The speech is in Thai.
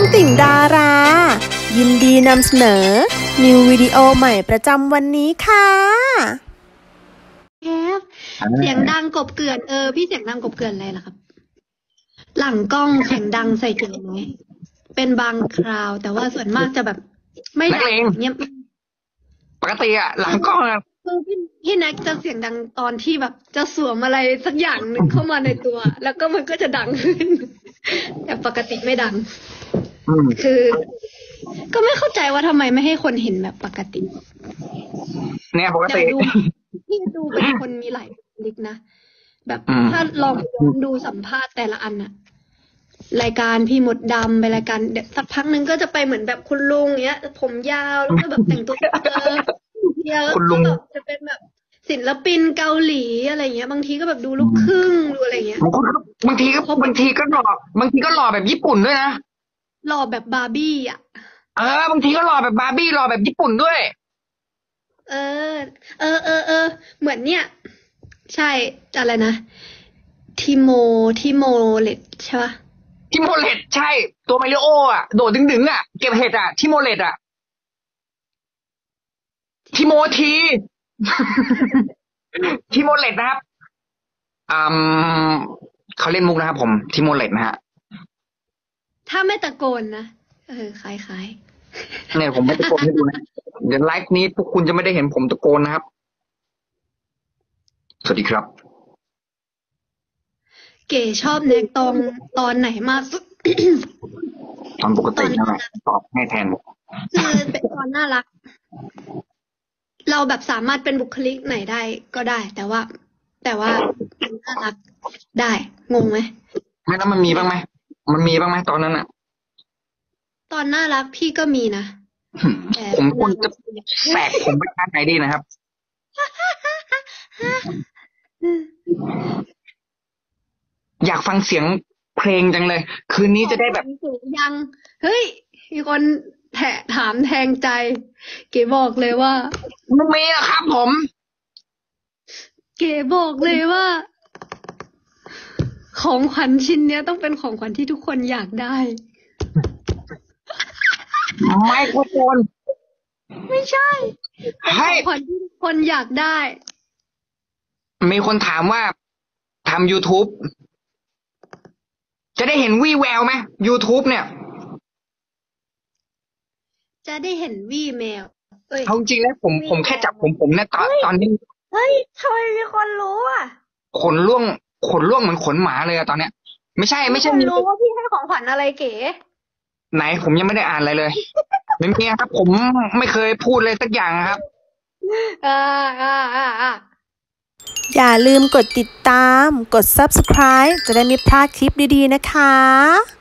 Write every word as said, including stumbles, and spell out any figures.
ติ่งดารายินดีนำเสนอนิววิดีโอใหม่ประจำวันนี้ค่ะแคปเสียงดังกบเกลื่อนเออพี่เสียงดังกบเกลื่อนอะไรล่ะครับหลังกล้องแข่งดังใส่เก่งไหมเป็นบางคราวแต่ว่าส่วนมากจะแบบไม่ดังเงียบปกติอะหลังกล้องอะคือพี่พี่แน็กจะเสียงดังตอนที่แบบจะสวมอะไรสักอย่างหนึ่งเข้ามาในตัวแล้วก็มันก็จะดังขึ้นแต่ปกติไม่ดังคือ ก็ไม่เข้าใจว่าทำไมไม่ให้คนเห็นแบบปกติเนี่ยปกติพี่ดูเป็นคนมีหลายลิกนะแบบถ้าลองย้อนดูสัมภาษณ์แต่ละอันอะรายการพี่มดดำไปรายการเดี๋ยวสักพักหนึ่งก็จะไปเหมือนแบบคุณลุงเนี้ยผมยาวแล้วก็แบบแต่งตัวเออเดียวแล้วก็แบบจะเป็นแบบศิลปินเกาหลีอะไรเงี้ยบางทีก็แบบดูลูกครึ่งดูอะไรเงี้ยบางทีก็บางทีก็หล่อบางทีก็หล่อแบบญี่ปุ่นด้วยนะหล่อแบบบาร์บี้อ่ะเออบางทีก็หล่อแบบบาร์บี้หล่อแบบญี่ปุ่นด้วยเออเออเออเออเหมือนเนี่ยใช่อะไรนะทิโมทิโมเลตใช่ปะทิโมเลตใช่ตัวไมลิโออ่ะโดดดึงๆอ่ะเก็บเห็ดอ่ะทิโมเลตอ่ะทิโมทีทิโมเลตนะครับอืมเขาเล่นมุกนะครับผมทิโมเลตนะฮะถ้าไม่ตะโกนนะเออคล้ายๆเนี่ยผมไม่ตะโกนให้ดูนะเดี๋ยวไลฟ์นี้พวกคุณจะไม่ได้เห็นผมตะโกนนะครับสวัสดีครับเก๋ชอบในตอนตอนไหนมากสุดตอนปกตินั่นแหละตอบให้แทนคือเป็นตอนน่ารักเราแบบสามารถเป็นบุคลิกไหนได้ก็ได้แต่ว่าแต่ว่าน่ารักได้งงไหมไม่แล้วมันมีบ้างไหมมันมีบ้างไหมตอนนั้นอะตอนน่ารักพี่ก็มีนะผมควรจะแสกผมไปทางไหนดีนะครับอยากฟังเสียงเพลงจังเลยคืนนี้จะได้แบบยังเฮ้ยมีคนแถถามแทงใจเก๋บอกเลยว่าไม่มีอะครับผมเก๋บอกเลยว่าของขวัญชิ้นเนี้ยต้องเป็นของขวัญที่ทุกคนอยากได้ไมโครโฟนไม่ใช่ของขวัญที่ทุกคนอยากได้มีคนถามว่าทำ YouTube จะได้เห็นวี่แววไหม YouTube เนี่ยจะได้เห็นวี่แมวเอ้ยเอาจริงแล้วผมผมแค่จับผมผมเนี่ยตอนตอนนี้เฮ้ยทำไมมีคนรู้อ่ะขนร่วงขนร่วงเหมือนขนหมาเลยอะตอนเนี้ยไม่ใช่ไม่ใช่รู้ว่าพี่ให้ของขวัญอะไรเก๋ไหนผมยังไม่ได้อ่านอะไรเลยไม่มีครับผมไม่เคยพูดเลยสักอย่างครับอ่าอ่าอ่าอ่าอย่าลืมกดติดตามกด ซับสไครบ์ จะได้ไม่พลาดคลิปดีๆนะคะ